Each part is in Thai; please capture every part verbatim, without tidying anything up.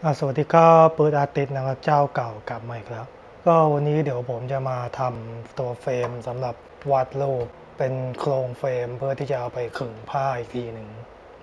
สวัสดีครับปื๊ดอาร์ติสนะครับเจ้าเก่ากลับมาอีกแล้วก็วันนี้เดี๋ยวผมจะมาทำตัวเฟรมสำหรับวาดรูปเป็นโครงเฟรมเพื่อที่จะเอาไปขึงผ้าอีกทีหนึ่ง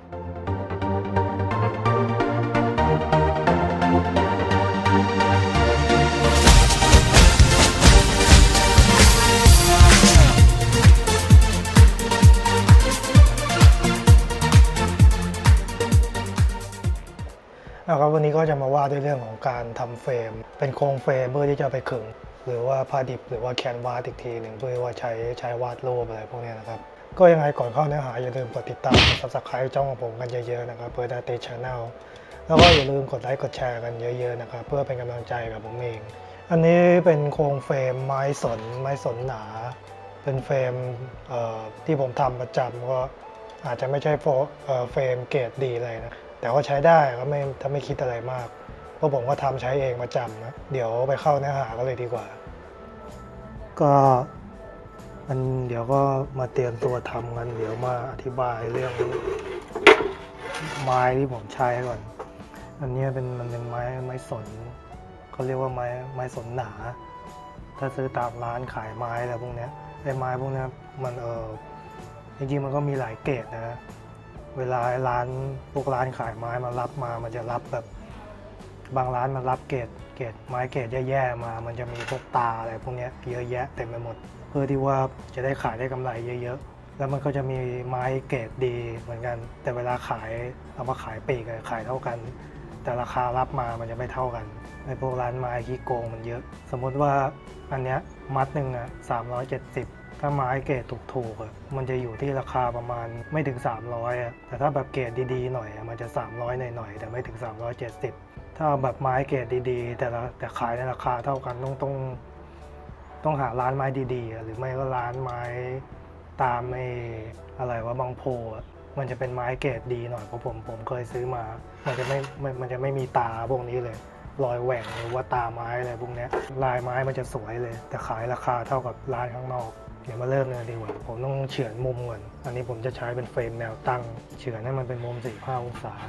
นะครับวันนี้ก็จะมาว่าด้วยเรื่องของการทำเฟรมเป็นโครงเฟรมเพื่อที่จะไปขึงหรือว่าผ้าดิบหรือว่าแคนวาสอีกทีหนึ่งเพื่อว่าใช้ใช้วาดรูปอะไรพวกนี้นะครับก็ยังไงก่อนเข้าเนื้อหาอย่าลืมกดติดตามกด ซับสไครบ์ ช่องของผมกันเยอะๆนะครับเพื่อได้ติดช แนล แล้วก็อย่าลืมกดไลค์กดแชร์กันเยอะๆนะครับเพื่อเป็นกำลังใจกับผมเองอันนี้เป็นโครงเฟรมไม้สนไม้สนหนาเป็นเฟรมที่ผมทำประจำก็อาจจะไม่ใช่เฟรมเกรดดีเลยนะแต่ว่าใช้ได้ก็ไม่ถ้าไม่คิดอะไรมากเพราะผมก็ทำใช้เองประจำนะเดี๋ยวไปเข้าเนื้อหากันเลยดีกว่าก็มันเดี๋ยวก็มาเตรียมตัวทำกันเดี๋ยวมาอธิบายเรื่องไม้ที่ผมใช้ก่อนอันนี้เป็นมันเป็นไม้ไม้สนเขาเรียกว่าไม้ไม้สนหนาถ้าซื้อตามร้านขายไม้อะไรพวกนี้ไอ้ไม้พวกนี้มันเออจริงๆมันก็มีหลายเกรดนะเวลาร้านพวกร้านขายไม้มารับมามันจะรับแบบบางร้านมันรับเกรดเกรดไม้เกรดแย่ๆมามันจะมีพวกตาอะไรพวกนี้เยอะแยะเต็มไปหมดเพื่อที่ว่าจะได้ขายได้กำไรเยอะๆแล้วมันก็จะมีไม้เกรดดีเหมือนกันแต่เวลาขายเอามาขายปลีกขายเท่ากันแต่ราคารับมามันจะไม่เท่ากันในพวกร้านไม้ขี้โกงมันเยอะสมมติว่าอันเนี้ยมัดหนึ่งอ่ะสามร้อยเจ็ดสิบถ้าไม้เกรดถูกๆอ่ะมันจะอยู่ที่ราคาประมาณไม่ถึงสามร้อยอ่ะแต่ถ้าแบบเกรดดีๆหน่อยมันจะสามร้อยหน่อยๆแต่ไม่ถึงสามร้อยเจ็ดสิบถ้าแบบไม้เกรดดีๆแต่ละแต่ขายในราคาเท่ากันต้องต้องต้องหาร้านไม้ดีๆหรือไม่ก็ร้านไม้ตามไอ้อะไรว่าบางโพมันจะเป็นไม้เกรดดีหน่อยเพราะผมผมเคยซื้อมามันจะไม่มันจะไม่มีตาพวกนี้เลยรอยแหว่งหรือว่าตาไม้อะไรพวกนี้ลายไม้มันจะสวยเลยแต่ขายราคาเท่ากับร้านข้างนอกเดี๋ยวมาเริ่มเลยดีกว่าผมต้องเฉือนมุมก่อนอันนี้ผมจะใช้เป็นเฟรมแนวตั้งเฉือนให้มันเป็นมุมสี่สิบห้าองศา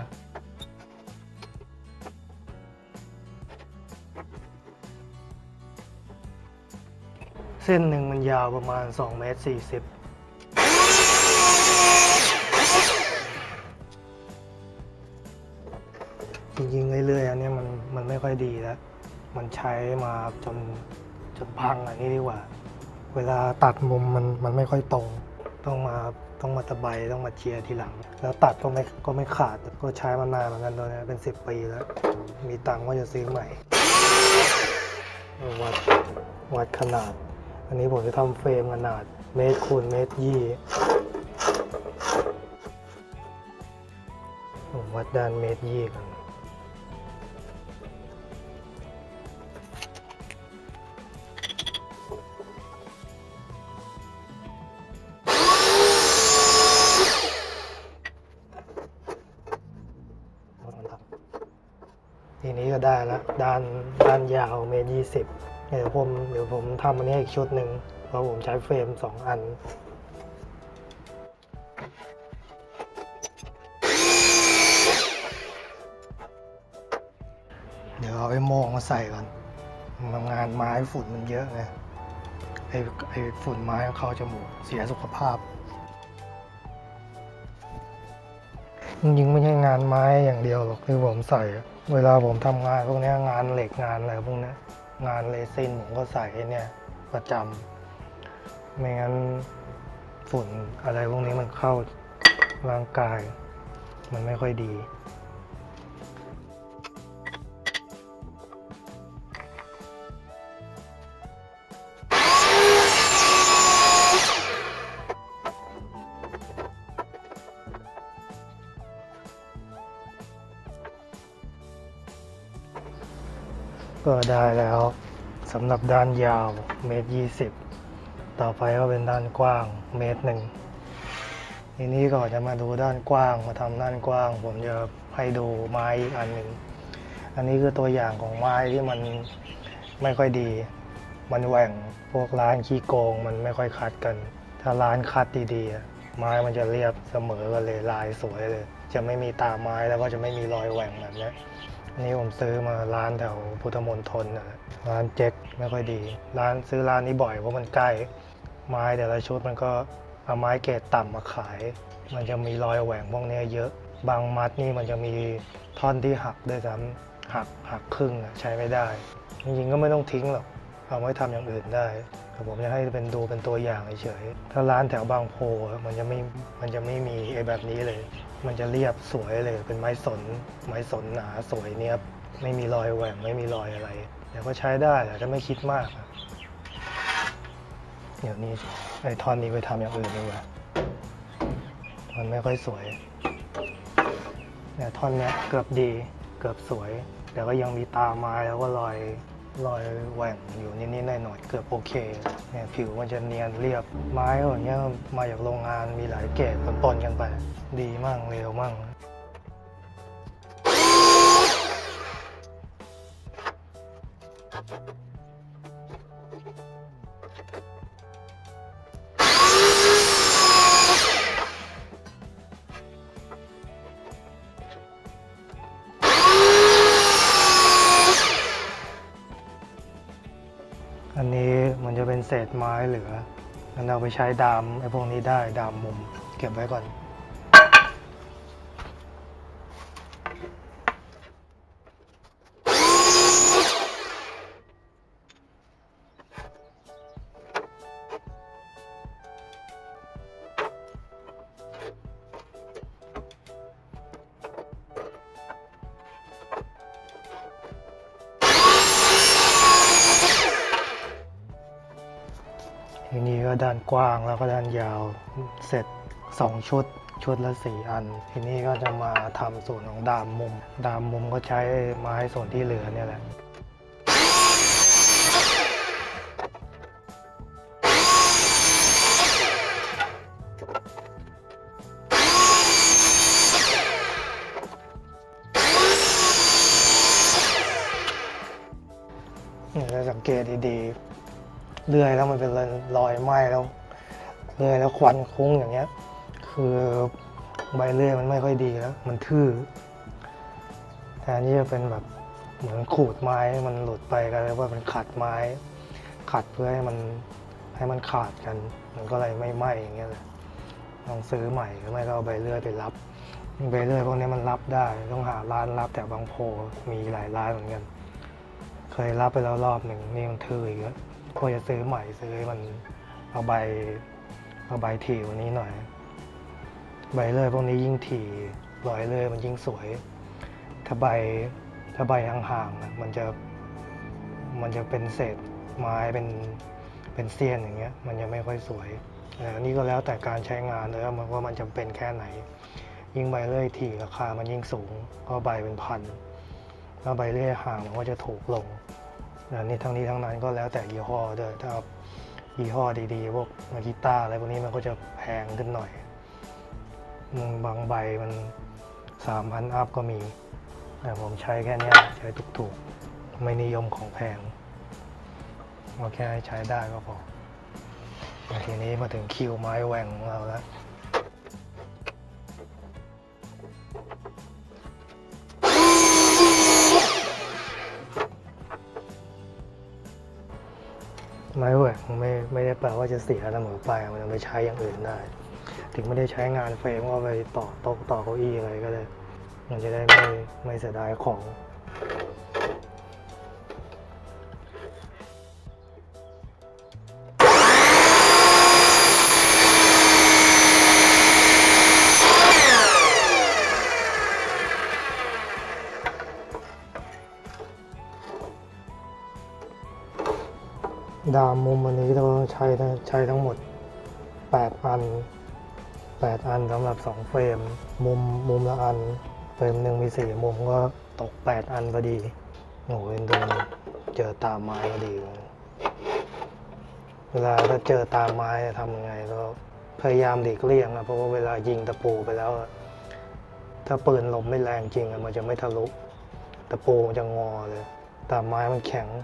เส้นหนึ่งมันยาวประมาณสองเมตรสี่สิบจริงๆเรื่อยๆอันนี้มันมันไม่ค่อยดีแล้วมันใช้มาจนจนพังอันนี้ดีกว่าเวลาตัดมุมมันมันไม่ค่อยตรงต้องมาต้องมาตะไบต้องมาเจียทีหลังแล้วตัดก็ไม่ก็ไม่ขาดก็ใช้มานานเหมือนกันตัวนี้เป็นสิบปีแล้วมีตังค์ว่าจะซื้อใหม่วัดวัดขนาดอันนี้ผมจะทำเฟรมขนาดเมตรคูณเมตรยี่ผมวัดด้านเมตรยี่กันทีนี้ก็ได้แล้วด้านด้านยาวเมตรยี่สิบเดี๋ยวผมเดี๋ยวผมทำอันนี้อีกชุดหนึ่งเพราะผมใช้เฟรมสองอันเดี๋ยวเอาไอ้โม่งมาใส่ก่อนงานไม้ฝุ่นมันเยอะไงไอ้ไอ้ฝุ่นไม้เข้าจมูกเสียสุขภาพจริงๆไม่ใช่งานไม้อย่างเดียวหรอกที่ผมใส่เวลาผมทำงานพวกนี้งานเหล็กงานอะไรพวกนี้งานเรซินผมก็ใส่เนี่ยประจำไม่งั้นฝุ่นอะไรพวกนี้มันเข้าร่างกายมันไม่ค่อยดีก็ได้แล้วสำหรับด้านยาวเมตรยี่สิบต่อไปก็เป็นด้านกว้างเมตรหนึ่งทีนี้ก็จะมาดูด้านกว้างมาทำด้านกว้างผมจะให้ดูไม้อีกอันหนึ่งอันนี้คือตัวอย่างของไม้ที่มันไม่ค่อยดีมันแหว่งพวกร้านขี้โกงมันไม่ค่อยคัดกันถ้าร้านคัดดีๆไม้มันจะเรียบเสมอกันเลยลายสวยเลยจะไม่มีตาไม้แล้วก็จะไม่มีรอยแหว่งแบบนี้อันนี้ผมซื้อมาร้านแถวพุทธมณฑลนะร้านเจ๊กไม่ค่อยดีร้านซื้อร้านนี้บ่อยเพราะมันใกล้ไม้แต่ละชุดมันก็เอาไม้เกรดต่ำมาขายมันจะมีรอยแหว่งพวกนี้เยอะบางมัดนี่มันจะมีท่อนที่หักด้วยซ้ำหักหักครึ่งใช้ไม่ได้จริงๆก็ไม่ต้องทิ้งหรอกเอาไว้ทำอย่างอื่นได้แต่ผมจะให้เป็นดูเป็นตัวอย่างเฉยๆถ้าร้านแถวบางโพมันจะไม่มันจะไม่มีไอ้แบบนี้เลยมันจะเรียบสวยเลยเป็นไม้สนไม้สนหนาสวยเนียบไม่มีรอยแหว่งไม่มีรอยอะไรเดี๋ยวก็ใช้ได้แต่จะไม่คิดมากเดี๋ยวนี้ไอ้ท่อนนี้ไปทำอย่างอื่นดีกว่ามันไม่ค่อยสวยแต่ท่อนนี้เกือบดีเกือบสวยแต่ก็ยังมีตาไม้แล้วก็รอยรอยแหว่งอยู่นิดๆหน่อยๆเกือบโอเคเนี่ยผิวมันจะเนียนเรียบไม้อย่างเงี้ยมาจากโรงงานมีหลายเกรดปนๆกันไปดีมั่งเร็วมั่งอันนี้มันจะเป็นเศษไม้เหลือมันเอาไปใช้ดามไอ้พวกนี้ได้ดามมุมเก็บไว้ก่อนทีนี้ก็ด้านกว้างแล้วก็ด้านยาวเสร็จสองชุดชุดละสี่อันทีนี้ก็จะมาทำส่วนของดามมุมดามมุมก็ใช้ไม้ส่วนที่เหลือเนี่ยแหละถ้าสังเกตดีๆเลื่อยแล้วมันเป็นรอยไหม้แล้วเลื่อยแล้วควันคุ้งอย่างเงี้ยคือใบเลื่อยมันไม่ค่อยดีแล้วมันทื่อแต่อันนี้จะเป็นแบบเหมือนขูดไม้มันหลุดไปกันแล้วว่ามันขัดไม้ขัดเพื่อให้มันให้มันขาดกันมันก็เลยไม่ไหม้อย่างเงี้ยเลยลองซื้อใหม่หรือไม่ก็เอาใบเลื่อยไปรับใบเลื่อยพวกนี้มันรับได้ต้องหาร้านรับแต่บางโพมีหลายร้านเหมือนกันเคยรับไปแล้วรอบหนึ่งนี่มันทื่ออีกแล้วก็จะซื้อใหม่ซื้อมันเอาใบเอาใบถี่กว่านี้หน่อยใบเลื่อยพวกนี้ยิ่งถี่รอยเลื่อยมันยิ่งสวยถ้าใบถ้าใบห่างๆมันจะมันจะเป็นเศษไม้เป็นเป็นเสี้ยนอย่างเงี้ยมันจะไม่ค่อยสวยอันนี้ก็แล้วแต่การใช้งานเลยว่ามันจำเป็นแค่ไหนยิ่งใบเลื่อยถี่ราคามันยิ่งสูงก็ใบเป็นพันแล้วใบเลื่อยห่างมันก็จะถูกลงอันนี้ทั้งนี้ทั้งนั้นก็แล้วแต่ยี่ห้อด้วยถ้ายี่ห้อดีๆพวกมากิต้าอะไรพวกนี้มันก็จะแพงขึ้นหน่อยบางใบมันสามพันอัพก็มีแต่ผมใช้แค่นี้ใช้ถูกๆไม่นิยมของแพงก็แค่ใช้ได้ก็พอทีนี้มาถึงคิวไม้แหว่งของเราแล้วไม้แหว่งไม่ไม่ได้แปลว่าจะเสียเสมอไปมันจะไปใช้อย่างอื่นได้ถึงไม่ได้ใช้งานเฟรมก็ไปต่อโต๊ะต่อเก้าอี้อะไรก็ได้มันจะได้ไม่ไม่เสียดายของดามมุมอันนี้เราใช้ใช้ทั้งหมดแปดอันแปดอันสำหรับสองเฟรมมุมมุมละอันเฟรมหนึ่งมีสี่มุมก็ตกแปดอันพอดีโอ้โหดูเจอตาไม้พอดีเวลาถ้าเจอตาไม้ทำยังไงก็พยายามหลีกเลี่ยงนะเพราะว่าเวลายิงตะปูไปแล้วถ้าปืนลมไม่แรงจริงมันจะไม่ทะลุตะปูมันจะงอเลยตาไม้มันแข็ง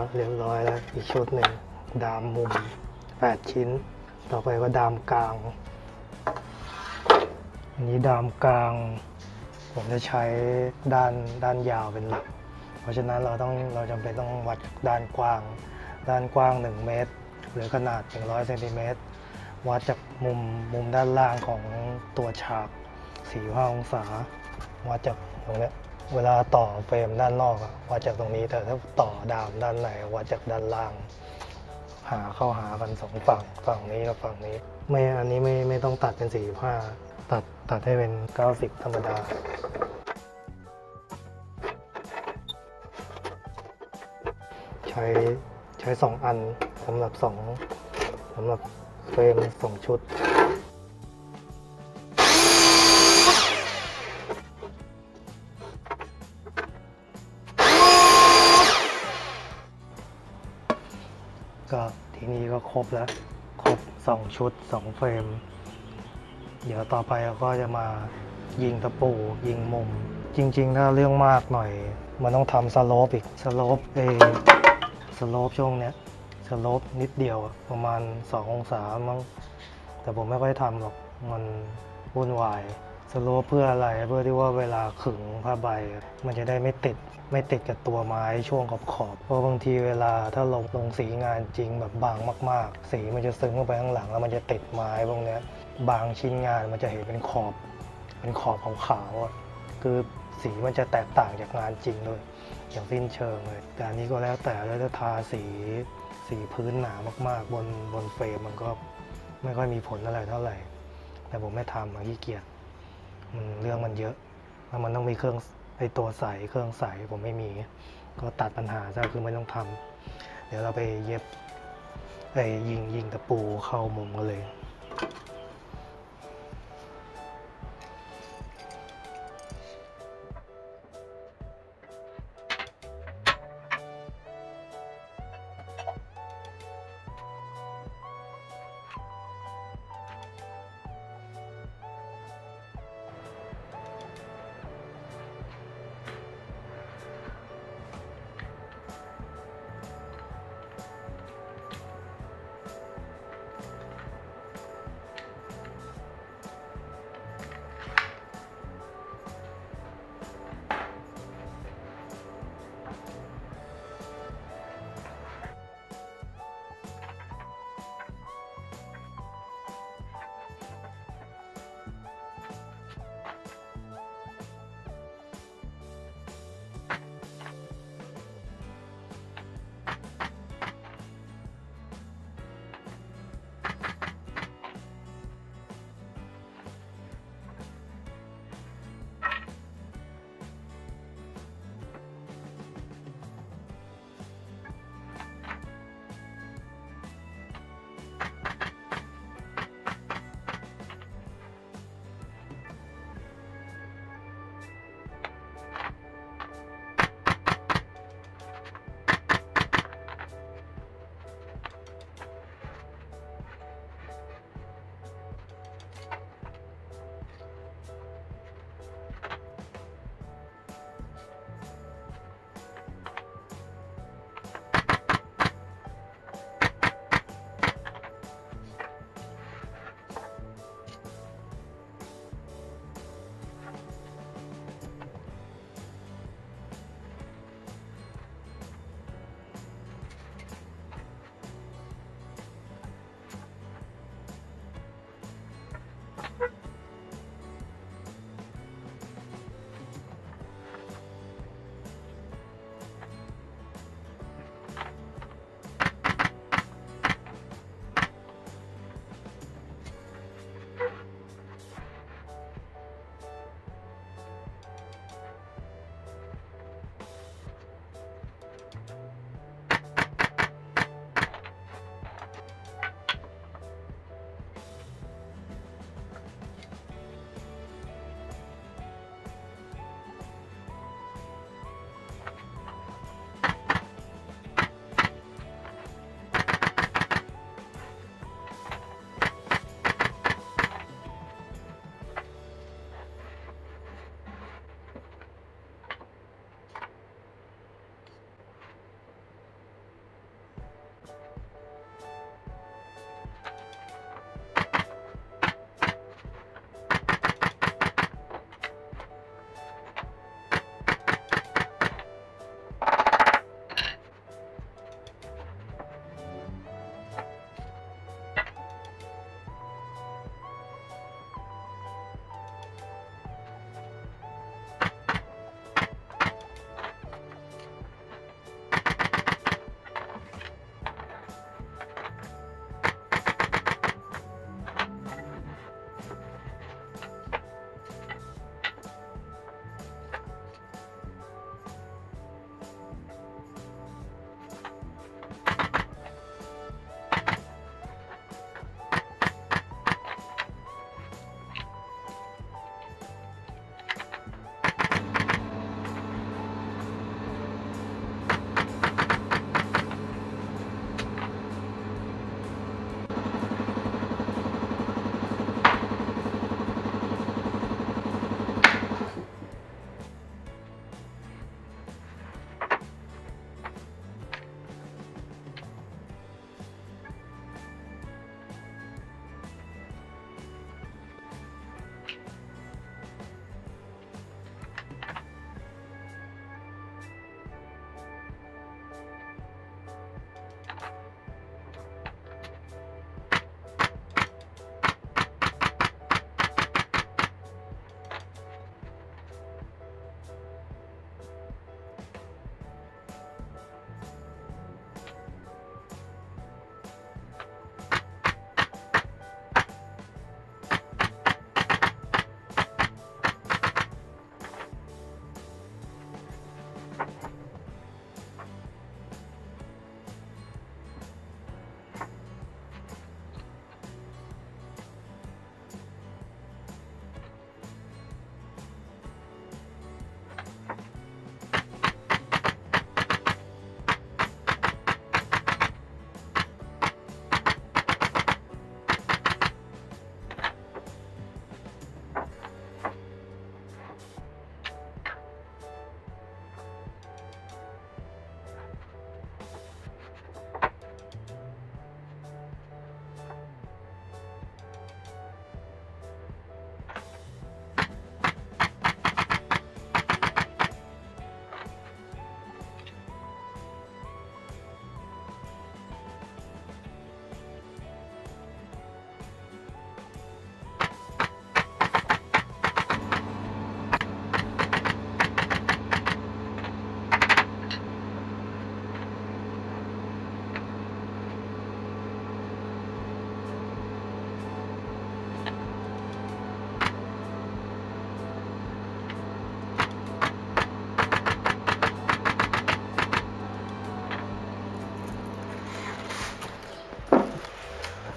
เรียบร้อยแล้วอีกชุดหนึ่งดามมุมแปดชิ้นต่อไปก็ดามกลางอันนี้ดามกลางผมจะใช้ด้านด้านยาวเป็นหลักเพราะฉะนั้นเราต้องเราจำเป็นต้องวัดด้านกว้างด้านกว้างหนึ่งเมตรหรือขนาดหนึ่งร้อยเซนติเมตรวัดจากมุมมุมด้านล่างของตัวฉากสี่สิบห้าองศาวัดจากตรงนี้เวลาต่อเฟรมด้านนอกวัดจากตรงนี้แต่ถ้าต่อดามด้านในวัดจากด้านล่างหาเข้าหากันสองฝั่งฝั่งนี้กับฝั่งนี้ไม่อันนี้ไม่ไม่ต้องตัดเป็นสี่สิบห้าตัดตัดให้เป็นเก้าสิบธรรมดาใช้ใช้สองอันสำหรับสองสำหรับเฟรมสองชุดก็ทีนี้ก็ครบแล้วครบสองชุดสองเฟรมเดี๋ยวต่อไปเราก็จะมายิงตะปูยิงมุมจริงๆถ้าเรื่องมากหน่อยมันต้องทำสโลปอีกสโลปเอสโลปช่วงเนี้ยสโลปนิดเดียวประมาณสององศามั้งแต่ผมไม่ค่อยทำหรอกมันวุ่นวายสโลปเพื่ออะไรเพื่อที่ว่าเวลาขึงผ้าใบมันจะได้ไม่ติดไม่ติดกับตัวไม้ช่วงขอบขอบเพราะบางทีเวลาถ้าลงลงสีงานจริงแบบบางมากๆสีมันจะซึมเข้าไปข้างหลังแล้วมันจะติดไม้พวกนี้บางชิ้นงานมันจะเห็นเป็นขอบเป็นขอบขาวๆคือสีมันจะแตกต่างจากงานจริงเลยอย่างสิ้นเชิงเลยแต่อันนี้ก็แล้วแต่แล้วจะทาสีสีพื้นหนามากๆบนบนเฟรมมันก็ไม่ค่อยมีผลอะไรเท่าไหร่แต่ผมไม่ทำขี้เกียจมันเรื่องมันเยอะแล้วมันต้องมีเครื่องไอตัวใสเครื่องใสผมไม่มีก็ตัดปัญหาซะคือไม่ต้องทำเดี๋ยวเราไปเย็บไอยิงยิงตะปูเข้ามุมกันเลย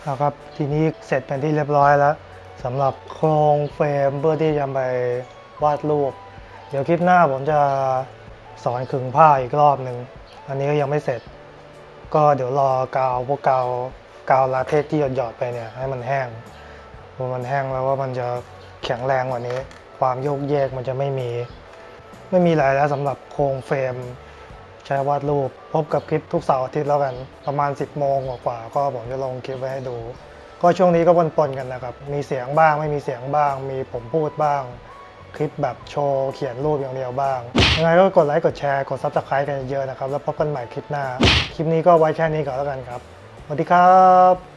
นะครับทีนี้เสร็จเป็นที่เรียบร้อยแล้วสำหรับโครงเฟรมเพื่อที่จะไปวาดรูปเดี๋ยวคลิปหน้าผมจะสอนขึงผ้าอีกรอบหนึ่งอันนี้ก็ยังไม่เสร็จก็เดี๋ยวรอกาวพวกกาวกาวลาเทคที่หยอดๆไปเนี่ยให้มันแห้งพอมันแห้งแล้วว่ามันจะแข็งแรงกว่านี้ความโยกเยกมันจะไม่มีไม่มีอะไรแล้วสำหรับโครงเฟรมใช้วาดรูปพบกับคลิปทุกเสาร์อาทิตย์แล้วกันประมาณสิบโมงกว่าๆก็ผมจะลงคลิปไว้ให้ดูก็ช่วงนี้ก็ปนๆกันนะครับมีเสียงบ้างไม่มีเสียงบ้างมีผมพูดบ้างคลิปแบบโชว์เขียนรูปอย่างเดียวบ้างยังไงก็กดไลค์กดแชร์กด ซับสไครบ์ กันเยอะนะครับแล้วพบกันใหม่คลิปหน้าคลิปนี้ก็ไว้แค่นี้ก่อนแล้วกันครับสวัสดีครับ